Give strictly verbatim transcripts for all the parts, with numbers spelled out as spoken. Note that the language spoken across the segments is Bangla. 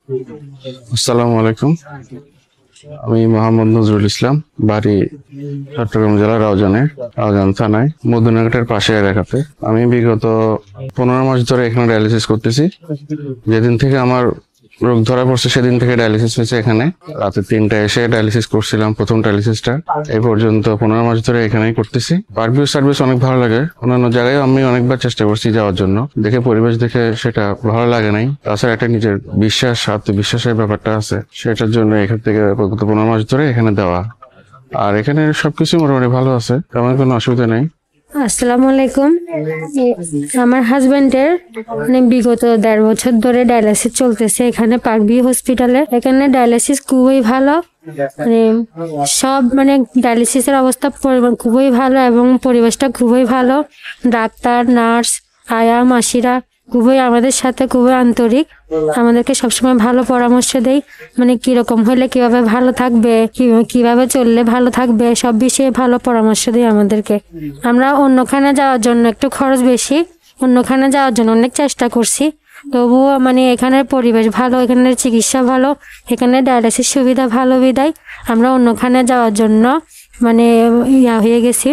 আসসালামু আলাইকুম। আমি মোহাম্মদ নজরুল ইসলাম, বাড়ি চট্টগ্রাম জেলা রাউজানে, রাউজান থানায় মধুনাঘাটের পাশে এলাকাতে। আমি বিগত পনেরো মাস ধরে এখানে ডায়ালিসিস করতেছি। যেদিন থেকে আমার রোগ ধরা পড়ছে সেদিন থেকে ডায়ালিসিস হয়েছে এখানে। রাতে তিনটায় এসে ডায়ালিসিস করছিলাম, প্রথম ডায়ালিসিসটা। এই পর্যন্ত পনেরো মাস ধরে এখানেই করতেছি। পার্কভিউ সার্ভিস অনেক ভালো লাগে। অন্যান্য জায়গায় আমি অনেকবার চেষ্টা করছি যাওয়ার জন্য, দেখে পরিবেশ দেখে সেটা ভালো লাগে নাই। তাছাড়া একটা নিজের বিশ্বাস, আত্মবিশ্বাসের ব্যাপারটা আছে, সেটার জন্য এখান থেকে গত পনেরো মাস ধরে এখানে দেওয়া। আর এখানে সবকিছু মোটামুটি ভালো আছে, তেমন কোনো অসুবিধা নেই। আসসালামু আলাইকুম। আমার হাজবেন্ডের মানে বিগত দেড় বছর ধরে ডায়ালিসিস চলতেছে এখানে পার্কভিউ হসপিটালে। এখানে ডায়ালিসিস খুবই ভালো, মানে সব মানে ডায়ালিসিসের অবস্থা খুবই ভালো এবং পরিবেশটা খুবই ভালো। ডাক্তার, নার্স, আয়া, মাসিরা খুবই আমাদের সাথে খুবই আন্তরিক, আমাদেরকে সবসময় ভালো পরামর্শ দেয়, মানে কিরকম হলে কিভাবে ভালো থাকবে, কিভাবে চললে ভালো থাকবে, সব বিষয়ে ভালো পরামর্শ দেয় আমাদেরকে। আমরা অন্যখানে যাওয়ার জন্য একটু খরচ বেশি, অন্যখানে যাওয়ার জন্য অনেক চেষ্টা করছি, তবুও মানে এখানের পরিবেশ ভালো, এখানের চিকিৎসা ভালো, এখানে ডায়ালিসিস সুবিধা ভালো বিদায় আমরা অন্যখানে যাওয়ার জন্য মানে ইয়া হয়ে গেছি।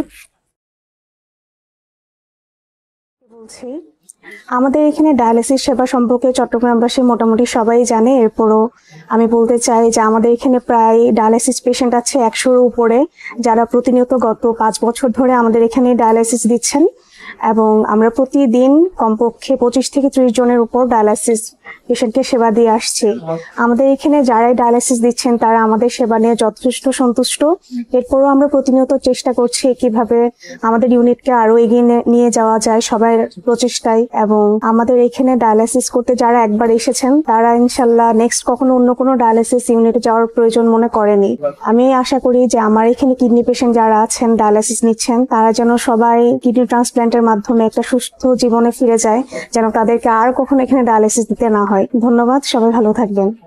বলছি আমাদের এখানে ডায়ালিসিস সেবা সম্পর্কে চট্টগ্রামবাসী মোটামুটি সবাই জানে। এরপরও আমি বলতে চাই যে আমাদের এখানে প্রায় ডায়ালিসিস পেশেন্ট আছে একশোর উপরে, যারা প্রতিনিয়ত গত পাঁচ বছর ধরে আমাদের এখানে ডায়ালিসিস দিচ্ছেন এবং আমরা প্রতিদিন কমপক্ষে পঁচিশ থেকে ত্রিশ জনের উপর ডায়ালিসিস পেশেন্টকে সেবা দিয়ে আসছি। আমাদের এখানে যারাই ডায়ালিসিস দিচ্ছেন তারা আমাদের সেবা নিয়ে যথেষ্ট সন্তুষ্ট। এরপরও আমরা প্রতিনিয়ত চেষ্টা করছি কিভাবে আমাদের ইউনিটকে আরো এগিয়ে নিয়ে যাওয়া যায় সবার প্রচেষ্টায়। এবং আমাদের এখানে ডায়ালিসিস করতে যারা একবার এসেছেন তারা ইনশাল্লাহ নেক্সট কখনো অন্য কোনো ডায়ালিসিস ইউনিটে যাওয়ার প্রয়োজন মনে করেনি। আমি আশা করি যে আমার এখানে কিডনি পেশেন্ট যারা আছেন ডায়ালিসিস নিচ্ছেন তারা যেন সবাই কিডনি ট্রান্সপ্ল্যান্টের মাধ্যমে একটা সুস্থ জীবনে ফিরে যায়, যেন তাদেরকে আর কখনো এখানে ডায়ালিসিস দিতে না হয়। ধন্যবাদ, সবাই ভালো থাকবেন।